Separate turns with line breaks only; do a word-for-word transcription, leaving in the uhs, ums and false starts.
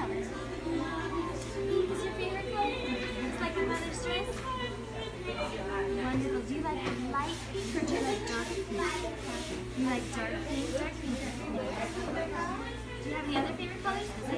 Pink is your favorite color? It's like your mother's dress? Wonderful. Do you like light pink or do you like dark pink? You like dark pink? Dark pink. Do you have any other favorite colors besides